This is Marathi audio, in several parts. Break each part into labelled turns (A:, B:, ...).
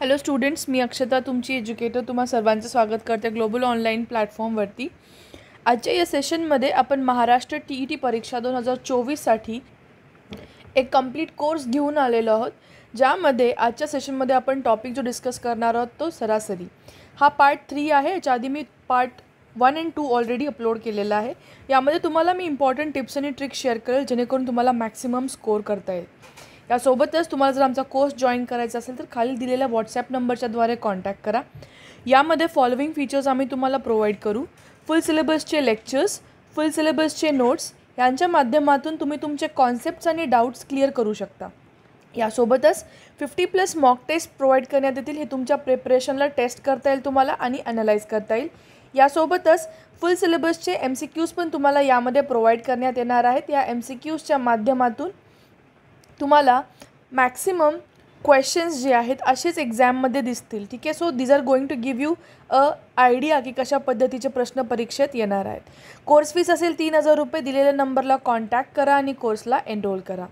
A: हॅलो स्टुडंट्स, मी अक्षता तुमची एज्युकेटर तुम्हा सर्वांचं स्वागत करते ग्लोबल ऑनलाईन प्लॅटफॉर्मवरती. आजच्या या सेशनमध्ये आपण महाराष्ट्र TET परीक्षा 2024साठी एक कंप्लीट कोर्स घेऊन आलेलो आहोत, ज्यामध्ये आजच्या सेशनमध्ये आपण टॉपिक जो डिस्कस करणार आहोत तो सरासरी. हा पार्ट 3 आहे. याच्या आधी मी पार्ट 1 and 2 ऑलरेडी अपलोड केलेला आहे. यामध्ये तुम्हाला मी इम्पॉर्टंट टिप्स आणि ट्रिक्स शेअर करेल जेणेकरून तुम्हाला मॅक्सिमम स्कोर करता येईल. यासोबतच तुम्हाला जर आमचा कोर्स जॉईन करायचा असेल तर खाली दिलेल्या व्हॉट्सॲप नंबरच्याद्वारे कॉन्टॅक्ट करा. यामध्ये फॉलोइंग फीचर्स आम्ही तुम्हाला प्रोव्हाइड करू: फुल सिलेबसचे लेक्चर्स, फुल सिलेबसचे नोट्स, यांच्या माध्यमातून तुम्ही तुमचे कॉन्सेप्ट्स आणि डाऊट्स क्लिअर करू शकता. यासोबतच 50+ मॉक टेस्ट प्रोव्हाइड करण्यात येतील. हे तुमच्या प्रिपरेशनला टेस्ट करता येईल तुम्हाला आणि ॲनालाइज करता येईल. यासोबतच फुल सिलेबसचे MCQs पण तुम्हाला यामध्ये प्रोव्हाइड करण्यात येणार आहेत. या MCQsच्या माध्यमातून तुम्हाला मॅक्सिमम क्वेश्चन्स जे आहेत असेच एक्झाममध्ये दिसतील. ठीक आहे. So these are going to give you a idea की कशा पद्धतीचे प्रश्न परीक्षेत येणार आहेत. कोर्स फीस असेल 3000 रुपये. दिलेल्या नंबरला कॉन्टॅक्ट करा आणि कोर्सला एनरोल करा.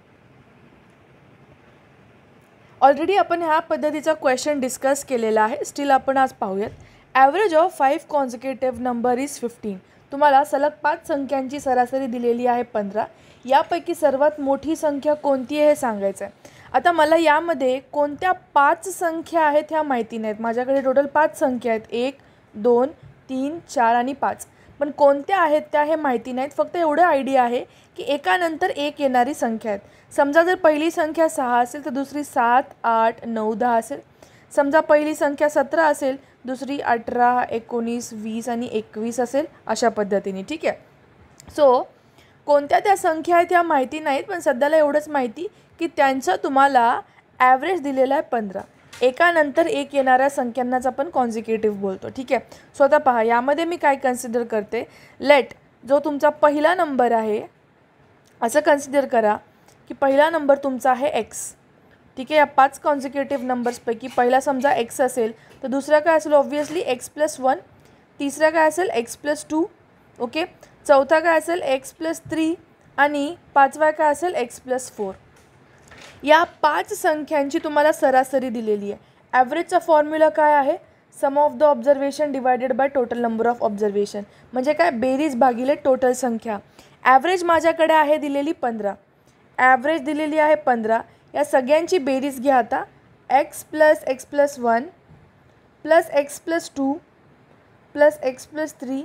A: ऑलरेडी आपण ह्या पद्धतीचा क्वेश्चन डिस्कस केलेला आहे. स्टील आपण आज पाहूयात. Average of 5 consecutive number is 15. तुम्हाला सलग 5 संख्यांची सरासरी दिलेली आहे 15. यापैकी सर्वात मोठी संख्या कोणती आहे हे सांगायचं आहे. आता मला यामध्ये कोणत्या 5 संख्या आहेत ह्या माहिती नाहीत. माझ्याकडे टोटल 5 संख्या आहेत: 1, 2, 3, 4 आणि 5. पण कोणत्या आहेत त्या हे माहिती नाहीत. फक्त एवढं आयडिया आहे की एकानंतर एक येणारी संख्या आहेत. समजा जर पहिली संख्या 6 असेल तर दुसरी 7, 8, 9, 10 असेल. समजा पहिली संख्या 17 असेल, दुसरी 18, 19, 20 आणि 21 असेल. अशा पद्धतीने. ठीक आहे. सो कोणत्या त्या संख्या आहेत ह्या माहिती नाहीत, पण सध्याला एवढंच माहिती की त्यांचा तुम्हाला ॲव्हरेज दिलेला आहे 15. एकानंतर एक येणाऱ्या संख्यांनाच आपण कॉन्सिक्युटिव्ह बोलतो. ठीक आहे. सो आता पहा, यामध्ये मी काय कन्सिडर करते. लेट जो तुमचा पहिला नंबर आहे असं कन्सिडर करा की पहिला नंबर तुमचा आहे x. ठीक आहे. या 5 कॉन्सिक्युटिव्ह नंबर्सपैकी पहिला समजा x असेल तर दुसरा काय असेल ऑब्व्हियसली x+1. तिसरा काय असेल x+2. ओके. चौथा काय असेल x+3 आणि पाचवा काय असेल x+4. या 5 संख्यांची तुम्हाला सरासरी दिलेली आहे. ॲव्हरेजचा फॉर्म्युला काय आहे? Sum of the observation divided by total number of observation. म्हणजे काय? बेरीज भागिले टोटल संख्या. ॲव्हरेज माझ्याकडे आहे दिलेली 15. ॲव्हरेज दिलेली आहे 15. या सगळ्यांची बेरीज घ्या आता. x + x+1 + x+2 + x+3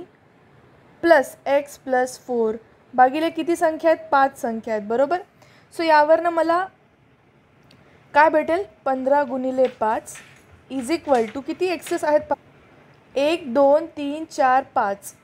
A: + x+4 भागिले किती संख्या आहेत? 5 संख्या आहेत. बरोबर. सो यावरनं मला काय भेटेल? 15 × 5 इज इक्वल टू किती एक्सेस आहेत? 1, 2, 3, 4, 5.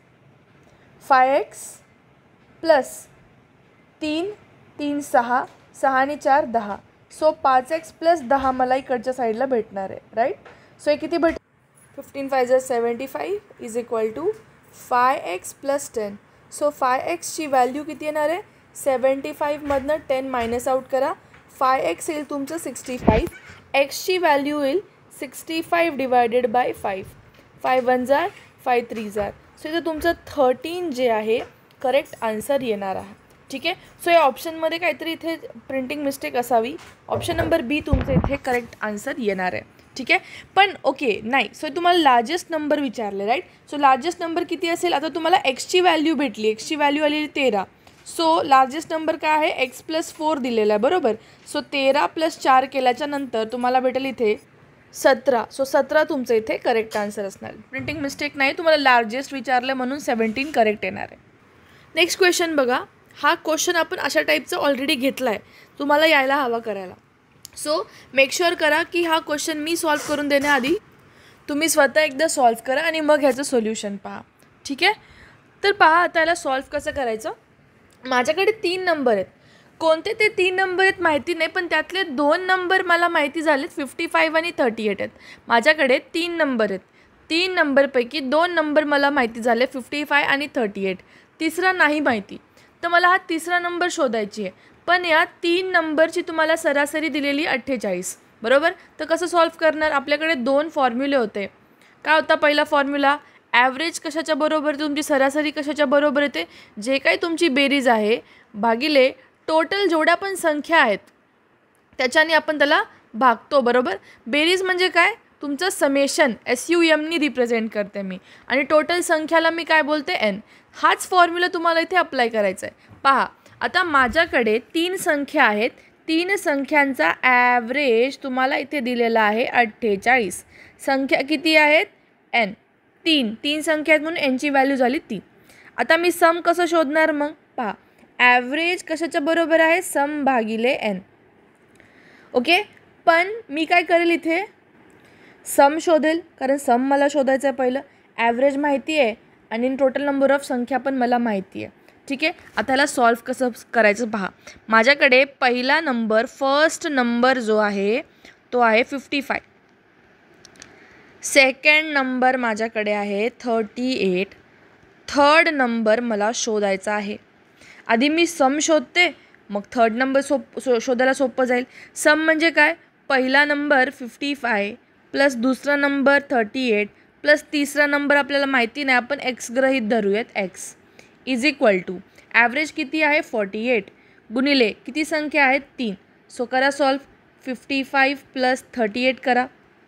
A: 5x + 3, 3, 6, 6 आणि 4, 10. सो 5x + 10 मला इकडच्या साईडला भेटणार आहे. राईट. सो हे किती भेटेल? 15 5 75 is equal to 5x + 10. So 5xची व्हॅल्यू किती येणार आहे? 75मधनं 10 मायनस आउट करा. 5x येईल तुमचं 65. xची व्हॅल्यू येईल 65 डिवायडेड बाय 5. 5 1 जार, 5 3 जार. सो इथं तुमचं 13 जे आहे करेक्ट आन्सर येणार आहे. ठीक आहे. सो या ऑप्शनमध्ये काहीतरी इथे प्रिंटिंग मिस्टेक असावी. ऑप्शन नंबर बी तुमचं इथे करेक्ट आन्सर येणार आहे. ठीक आहे. पण ओके नाही. सो तुम्हाला लार्जेस्ट नंबर विचारले. राईट. सो लार्जेस्ट नंबर किती असेल? आता तुम्हाला एक्सची व्हॅल्यू भेटली. एक्सची व्हॅल्यू आलेली 13. सो लार्जेस्ट नंबर काय आहे? x+4 दिलेला आहे. बरोबर. सो 13 + 4 केल्याच्या नंतर तुम्हाला भेटेल इथे 17. सो 17 तुमचं इथे करेक्ट आन्सर असणार. प्रिंटिंग मिस्टेक नाही. तुम्हाला लार्जेस्ट विचारलं म्हणून 17 करेक्ट येणार आहे. नेक्स्ट क्वेश्चन बघा. हा क्वेश्चन आपण अशा टाईपचा ऑलरेडी घेतला आहे. तुम्हाला यायला हवा करायला. सो मेक शुअर करा की हा क्वेश्चन मी सॉल्व करून देण्याआधी तुम्ही स्वतः एकदा सॉल्व करा आणि मग ह्याचं सोल्युशन पहा. ठीक आहे. तर पहा आता याला सॉल्व कसं करायचं. माझ्याकडे 3 नंबर आहेत. कोणते ते 3 नंबर आहेत माहिती नाही, पण त्यातले 2 नंबर मला माहिती झालेत. 55 आणि 38 आहेत. माझ्याकडे 3 नंबर आहेत. 3 नंबरपैकी 2 नंबर मला माहिती झाले, 55 आणि 38. तिसरा नाही माहिती. तर मला हा तिसरा नंबर शोधायची आहे. पण या 3 नंबरची तुम्हाला सरासरी दिलेली 48. बरोबर. तर कसं सॉल्व करणार? आपल्याकडे 2 फॉर्म्युले होते. काय होता पहिला फॉर्म्युला? ॲव्हरेज कशाच्या बरोबर, तुमची सरासरी कशाच्या बरोबर येते? जे काही तुमची बेरीज आहे भागिले टोटल जेवढ्या पण संख्या आहेत त्याच्याने आपण त्याला भागतो, बरोबर. बेरीज म्हणजे काय, तुमचं समेशन SUMनी रिप्रेझेंट करते मी, आणि टोटल संख्याला मी काय बोलते n. हाच फॉर्म्युला तुम्हाला इथे अप्लाय करायचा आहे. पहा आता माझ्याकडे 3 संख्या आहेत, 3 संख्यांचा ॲव्हरेज तुम्हाला इथे दिलेला आहे 48. संख्या किती आहेत, n. 3 संख्या आहेत म्हणून nची व्हॅल्यू झाली 3. आता मी सम कसं शोधणार मग, पहा ॲव्हरेज कशाच्या बरोबर आहे, सम भागिले n. ओके, पण मी काय करेल इथे सम शोधेल, कारण सम मला शोधायचं आहे पहिलं. ॲव्हरेज माहिती आहे आणि टोटल नंबर ऑफ संख्या पण मला माहिती आहे. ठीक आहे, आता ह्याला सॉल्व कसं करायचं पहा. माझ्याकडे पहिला नंबर, फर्स्ट नंबर जो आहे तो आहे 55. सेकंड नंबर माझ्याकडे आहे 38. थर्ड नंबर मला शोधायचा आहे. आधी मी सम शोधते, मग थर्ड नंबर शोधायला सोपं जाईल. सम म्हणजे काय, पहिला नंबर 55 प्लस दुसरा नंबर 38 प्लस तिसरा नंबर आपल्याला माहिती नाही, आपण x गृहीत धरूयात, x is equal to average किती आहे 48 गुणिले किती संख्या आहेत 3. सो करा सॉल्व. 55 प्लस 38 करा,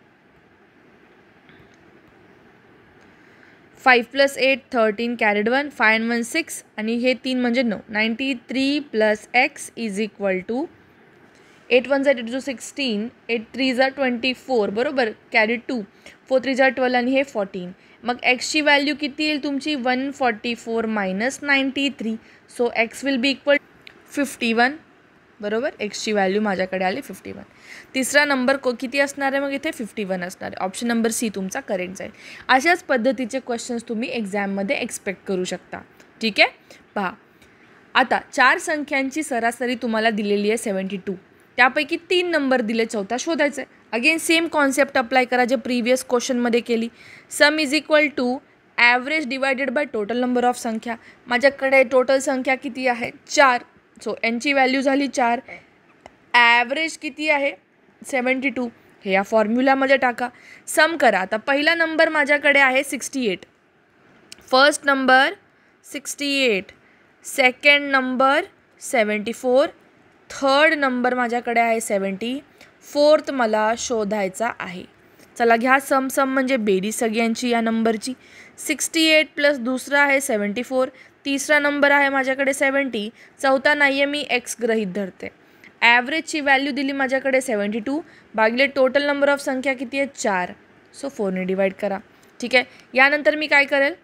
A: 5 प्लस 8 13 कॅरीड 1, 5 and 1 6 आणि हे 3 म्हणजे 9. 93 plus x is equal to 8 1 8 2 16, 8 3 24, बरोबर, कॅरी 2, 4 3 12 आणि हे 14. मग एक्सची व्हॅल्यू किती येईल तुमची 144 minus 93. So x will be equal 51, बरोबर. एक्सची व्हॅल्यू माझ्याकडे आली 51. तिसरा नंबर किती असणार आहे मग इथे 51 असणार आहे. ऑप्शन नंबर सी तुमचा करेक्ट जाईल. अशाच पद्धतीचे क्वेश्चन्स तुम्ही एक्झाममध्ये एक्सपेक्ट करू शकता. ठीक आहे, पहा आता 4 संख्यांची सरासरी तुम्हाला दिलेली आहे 72. त्यापैकी 3 नंबर दिले, चौथा शोधायचा आहे. अगेन सेम कॉन्सेप्ट अप्लाय करा जे प्रिव्हियस क्वेश्चनमध्ये केली. Sum is equal to average divided by total number of संख्या. माझ्याकडे टोटल संख्या किती आहे 4. सो एनची व्हॅल्यू झाली 4. ॲव्हरेज किती आहे 72, हे या फॉर्म्युलामध्ये टाका. सम करा. आता पहिला नंबर माझ्याकडे आहे 68. First number 68, second number 74, third number माझ्याकडे आहे 70, फोर्थ मला शोधायचा आहे. चला घ्या सम. सम म्हणजे बेरीज सगळ्यांची या नंबरची. 68 प्लस दुसरा आहे 74, तिसरा नंबर आहे माझ्याकडे 70, चौथा नाही आहे, मी x गृहीत धरते. ॲव्हरेजची व्हॅल्यू दिली माझ्याकडे 72 भागिले टोटल नंबर ऑफ संख्या किती आहे 4. सो 4ने डिवाइड करा. ठीक आहे, यानंतर मी काय करेल,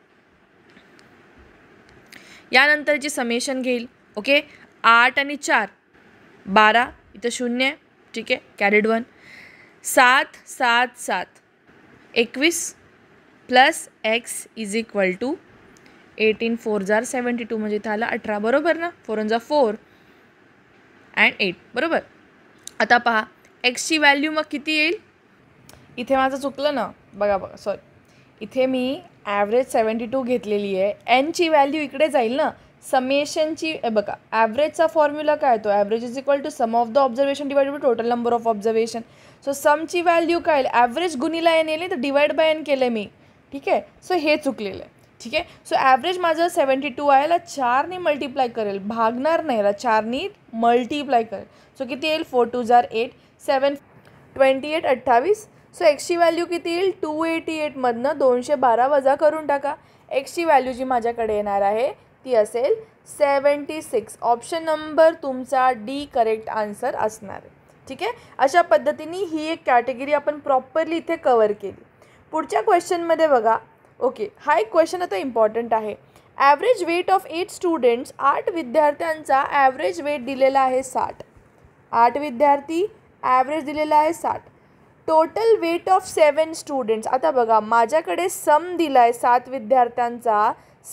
A: यानंतरची समेशन घेईल. ओके, 8 आणि 4 12, इथं 0. ठीक आहे, carried 1. 7 7 7 21 plus x is equal to 18 4 जार 72 म्हणजे इथं आलं 18, बरोबर ना. 4 जार 4 अँड 8, बरोबर. आता पहा एक्सची व्हॅल्यू मग किती येईल. इथे माझं चुकलं ना, बघा सॉरी, इथे मी ॲव्हरेज 72 घेतलेली आहे. एनची व्हॅल्यू इकडे जाईल ना, समेशनची. बघा ॲव्हरेजचा फॉर्म्युला काय तो, average is equal to sum of the observation divided by total number of observation. So समची व्हॅल्यू काय, ॲव्हरेज गुणिला एन येईल, तर डिवाइड बाय एन केलं मी. ठीक आहे, सो हे चुकलेलं आहे. ठीक आहे, सो ॲव्हरेज माझं 72 आहे, याला 4ने मल्टिप्लाय करेल, भागणार नाही, याला 4ने मल्टिप्लाय करेल. सो किती येईल 4 2 जार 8, 7 28 28. सो एक्सची व्हॅल्यू किती येईल 288 मधनं 212 वजा करून टाका. एक्सची व्हॅल्यू जी माझ्याकडे येणार आहे ती असेल 76. ऑप्शन नंबर तुमचा डी करेक्ट आन्सर असणार आहे. ठीक आहे, अशा पद्धतीने ही एक कॅटेगरी आपण प्रॉपरली इथे कवर केली. पुढच्या क्वेश्चनमध्ये बघा. ओके, हा एक क्वेश्चन आता इम्पॉर्टंट आहे. ॲव्हरेज वेट ऑफ 8 स्टुडंट्स, 8 विद्यार्थ्यांचा ॲव्हरेज वेट दिलेला आहे 60. 8 विद्यार्थी, ॲव्हरेज दिलेला आहे 60. Total weight of 7 students. आता बघा माझ्याकडे सम दिला आहे 7 विद्यार्थ्यांचा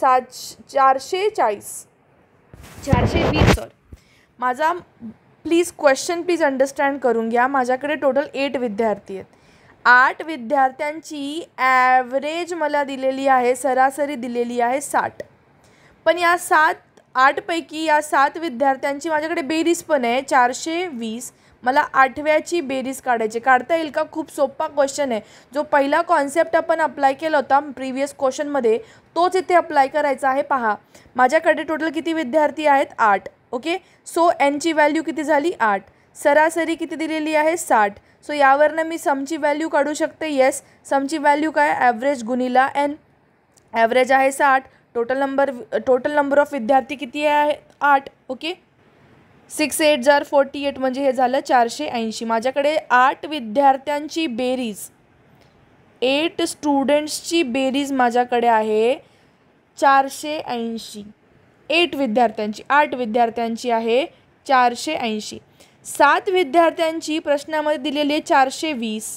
A: 420 सॉरी. माझा प्लीज क्वेश्चन प्लीज अंडरस्टँड करून घ्या. माझ्याकडे टोटल 8 विद्यार्थी आहेत. 8 विद्यार्थ्यांची ॲव्हरेज मला दिलेली आहे, सरासरी दिलेली आहे 60. पण या 8 पैकी या 7 विद्यार्थ्यांची माझ्याकडे बेरीज पण आहे 420. मला 8व्याची बेरीज काढायची. काढता येईल का? खूप सोपा क्वेश्चन आहे. जो पहिला कॉन्सेप्ट आपण अप्लाय केला होता प्रिव्हियस क्वेश्चनमध्ये तोच इथे अप्लाय करायचा आहे. पहा माझ्याकडे टोटल किती विद्यार्थी आहेत 8. ओके, सो एनची व्हॅल्यू किती झाली 8. सरासरी किती दिलेली आहे 60. सो यावरनं मी समची व्हॅल्यू काढू शकते. येस, समची व्हॅल्यू काय, ॲव्हरेज गुणिला n. ॲव्हरेज आहे 60. टोटल नंबर ऑफ विद्यार्थी किती आहे 8. ओके, 6 8 जार 48 म्हणजे हे झालं 480. माझ्याकडे 8 विद्यार्थ्यांची बेरीज, 8 स्टुडंट्सची बेरीज माझ्याकडे आहे 480. 8 विद्यार्थ्यांची आहे 480. 7 विद्यार्थ्यांची प्रश्नामध्ये दिलेली आहे 420.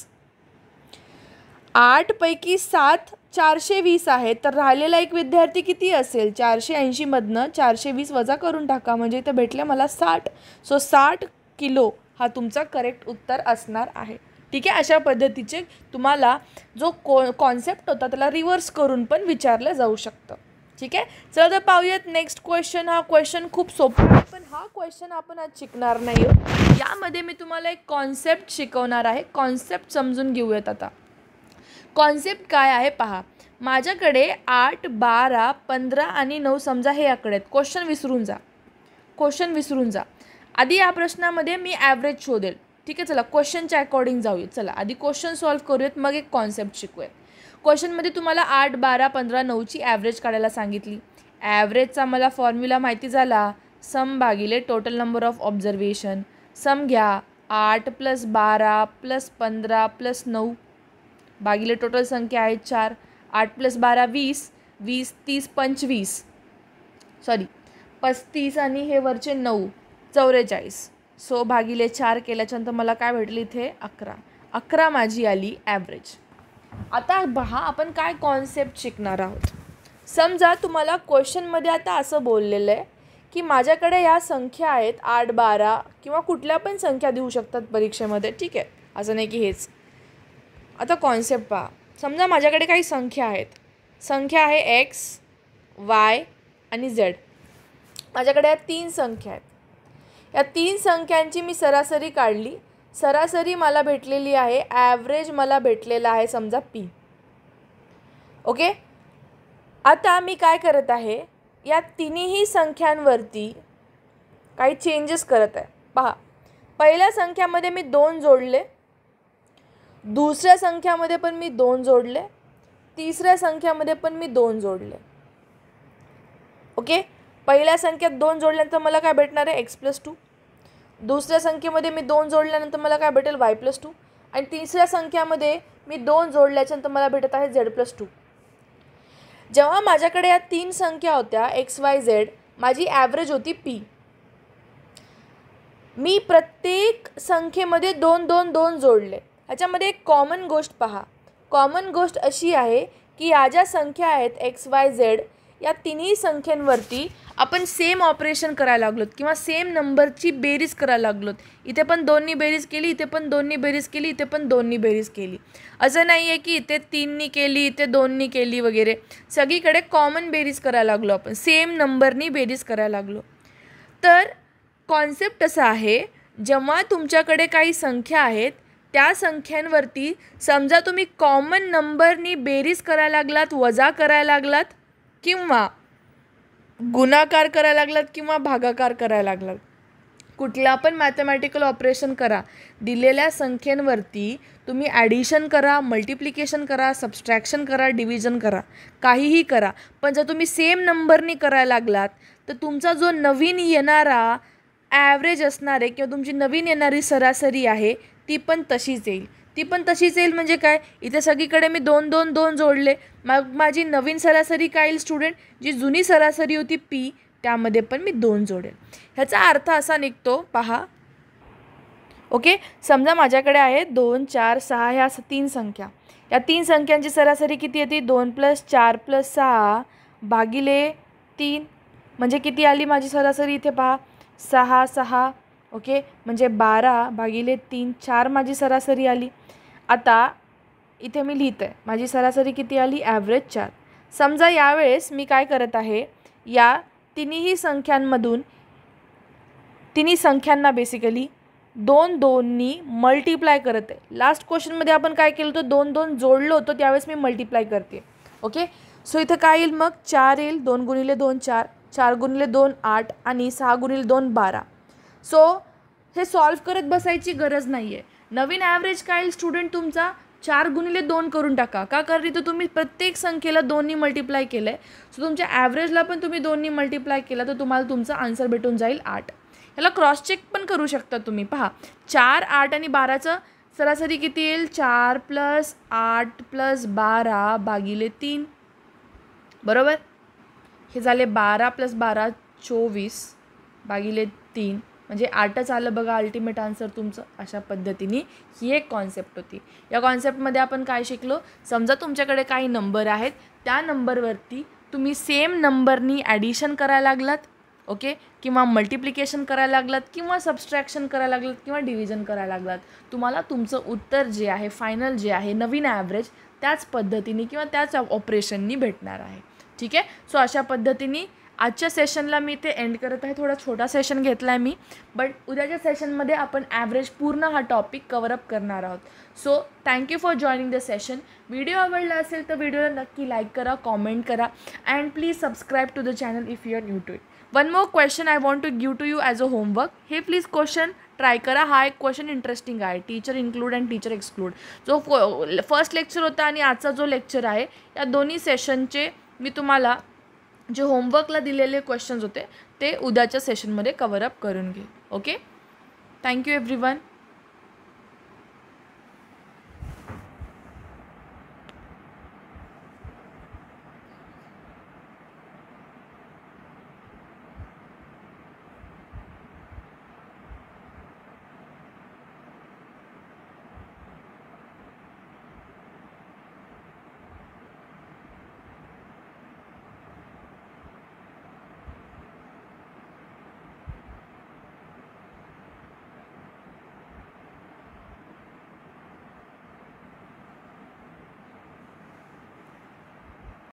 A: 8 पैकी 7 420 आहे, तर राहिलेला एक विद्यार्थी किती असेल, 480 मधनं 420 वजा करून टाका, म्हणजे इथे भेटले मला 60. सो 60 किलो हा तुमचा करेक्ट उत्तर असणार आहे. ठीक आहे, अशा पद्धतीचे तुम्हाला जो कॉन्सेप्ट होता त्याला रिव्हर्स करून पण विचारलं जाऊ शकतं. ठीक आहे, चला तर पाहूयात नेक्स्ट क्वेश्चन. हा क्वेश्चन खूप सोपा आहे, पण हा क्वेश्चन आपण आज शिकणार नाही. यामध्ये मी तुम्हाला एक कॉन्सेप्ट शिकवणार आहे. कॉन्सेप्ट समजून घेऊयात. आता कॉन्सेप्ट काय आहे पहा. माझ्याकडे 8 12 15 आणि 9 समजा हे आकडे आहेत. क्वेश्चन विसरून जा. आधी या प्रश्नामध्ये मी ॲव्हरेज शोधेल. ठीक आहे, चला क्वेश्चनच्या अकॉर्डिंग जाऊयात. चला आधी क्वेश्चन सॉल्व्ह करूयात, मग एक कॉन्सेप्ट शिकूयात. क्वेश्चनमध्ये तुम्हाला 8 12 15 9ची ॲव्हरेज काढायला सांगितली. ॲव्हरेजचा मला फॉर्म्युला माहिती झाला, सम भागिले total number of observation. Sum घ्या, 8 + 12 + 15 + 9 भागिले टोटल संख्या आहे 4. 8 + 12 20, 20 30 25, 35 आणि हे वरचे 9 44. सो भागिले 4 केल्याच्यानंतर मला काय भेटली इथे 11 माझी आली ॲव्हरेज. आता पहा आपण काय कॉन्सेप्ट शिकणार आहोत. समजा तुम्हाला क्वेश्चनमध्ये आता असं बोललेलं आहे की माझ्याकडे या संख्या आहेत 8 12 किंवा कुठल्या पण संख्या देऊ शकतात परीक्षेमध्ये. ठीक आहे, असं नाही की हेच. आता कॉन्सेप्ट पहा. समजा माझ्याकडे काही संख्या आहेत. संख्या आहे x, y आणि z. माझ्याकडे या 3 संख्या आहेत. या 3 संख्यांची मी सरासरी काढली. सरासरी मला भेटलेली आहे, ॲव्हरेज मला भेटलेला आहे समजा p. ओके, आता मी काय करत आहे, या तिन्ही संख्यांवरती काही चेंजेस करत आहे. पहा, पहिल्या संख्यामध्ये मी 2 जोडले, दुसऱ्या संख्यामध्ये पण मी 2 जोडले, तिसऱ्या संख्यामध्ये पण मी 2 जोडले. ओके, पहिल्या संख्येत 2 जोडल्यानंतर मला काय भेटणार आहे x + 2. दुसऱ्या संख्येमध्ये मी 2 जोडल्यानंतर मला काय भेटेल y + 2. आणि तिसऱ्या संख्यामध्ये मी 2 जोडल्याच्यानंतर मला भेटत आहे z + 2. जेव्हा माझ्याकडे या 3 संख्या होत्या x y z, माझी ॲव्हरेज होती p. मी प्रत्येक संख्येमध्ये 2 2 2 जोडले. ह्याच्यामध्ये एक कॉमन गोष्ट पहा. कॉमन गोष्ट अशी आहे की या ज्या संख्या आहेत x y z, या तिन्ही संख्यांवरती आपण सेम ऑपरेशन करायला लागलोत किंवा सेम नंबरची बेरीज करायला लागलोत. इथे पण 2नी बेरीज केली, इथे पण 2नी बेरीज केली, इथे पण 2नी बेरीज केली. असं नाही आहे की इथे 3नी केली, इथे 2नी केली वगैरे. सगळीकडे कॉमन बेरीज करायला लागलो आपण, सेम नंबरनी बेरीज करायला लागलो. तर कॉन्सेप्ट असा आहे, जेव्हा तुमच्याकडे काही संख्या आहेत त्या संख्यांवरती समजा तुम्ही कॉमन नंबरनी बेरीज करायला लागलात, वजा करायला लागलात किंवा गुणाकार करायला लागलात किंवा भागाकार करायला लागलात, कुठला पण मॅथमॅटिकल ऑपरेशन करा, दिलेल्या संख्येवरती तुम्ही ॲडिशन करा, मल्टिप्लिकेशन करा, सबस्ट्रॅक्शन करा, डिव्हिजन करा, काहीही करा. पण जर तुम्ही सेम नंबरनी करायला लागलात तर तुमचा जो नवीन येणारा ॲव्हरेज असणार आहे किंवा तुमची नवीन येणारी सरासरी आहे ती पण तशीच येईल. म्हणजे काय, इथे सगळीकडे मी 2 2 2 जोडले, मग माझी नवीन सरासरी काय येईल स्टुडंट, जी जुनी सरासरी होती p, त्यामध्ये पण मी 2 जोडेल. ह्याचा अर्थ असा निघतो पहा. ओके, समजा माझ्याकडे आहे 2 4 6 ह्या 3 संख्या. या 3 संख्यांची सरासरी किती येते, 2 + 4 + 6 भागिले 3, म्हणजे किती आली माझी सरासरी इथे पहा 6 6. ओके, म्हणजे 12 भागिले 3 4 माझी सरासरी आली. आता इथे मी लिहित आहे माझी सरासरी किती आली, ॲव्हरेज 4. समजा यावेळेस मी काय करत आहे, या तिन्ही संख्यांना बेसिकली 2 2नी मल्टिप्लाय करत आहे. लास्ट क्वेश्चनमध्ये आपण काय केलं होतं, 2 2 जोडलं होतं, त्यावेळेस मी मल्टिप्लाय करते. ओके, सो इथं काय येईल मग 4 येईल, 2 × 2 4, 4 × 2 8 आणि 6 × 2 12. सो हे सॉल्व्ह करत बसायची गरज नाही आहे. नवीन ॲव्हरेज काय येईल स्टुडंट तुमचा 4×2 करून टाका. का कारण तर तुम्ही प्रत्येक संख्येला 2नी मल्टिप्लाय केलं आहे. सो तुमच्या ॲव्हरेजला पण तुम्ही 2नी मल्टिप्लाय केला तर तुम्हाला तुमचा आन्सर भेटून जाईल 8. ह्याला क्रॉस चेक पण करू शकता तुम्ही. पहा 4, 8 आणि 12चं सरासरी किती येईल? 4 + 8 + 12 भागिले 3. बरोबर. हे झाले 12 + 12 24 भागिले 3 म्हणजे 8च आलं बघा अल्टिमेट आन्सर तुमचं. अशा पद्धतीने ही एक कॉन्सेप्ट होती. या कॉन्सेप्टमध्ये आपण काय शिकलो? समजा तुमच्याकडे काही नंबर आहेत, त्या नंबरवरती तुम्ही सेम नंबरनी ॲडिशन करायला लागलात, ओके, किंवा मल्टिप्लिकेशन करायला लागलात, किंवा सबस्ट्रॅक्शन करायला लागलात, किंवा डिव्हिजन करायला लागलात, तुम्हाला तुमचं उत्तर जे आहे फायनल जे आहे नवीन ॲव्हरेज त्याच पद्धतीने किंवा त्याच ऑपरेशननी भेटणार आहे. ठीक आहे. सो अशा पद्धतीने आजच्या सेशनला मी ते एंड करत आहे. थोडा छोटा सेशन घेतला आहे मी, बट उद्याच्या सेशनमध्ये आपण ॲव्हरेज पूर्ण हा टॉपिक कवरअप करणार आहोत. So thank you for joining the session. Video आवडला असेल तर व्हिडिओला नक्की लाईक करा, कॉमेंट करा, and please subscribe to the channel if you are new to it. One more question I want to give to you as a homework. हे प्लीज क्वेश्चन ट्राय करा. हा एक क्वेश्चन इंटरेस्टिंग आहे. Teacher include and teacher exclude. जो फर्स्ट लेक्चर होता आणि आजचा जो लेक्चर आहे या दोन्ही सेशनचे मी तुम्हाला जे होमवर्कला दिलेले क्वेश्चन्स होते ते उद्याच्या सेशनमध्ये कवरअप करून घेईन. ओके. Thank you everyone.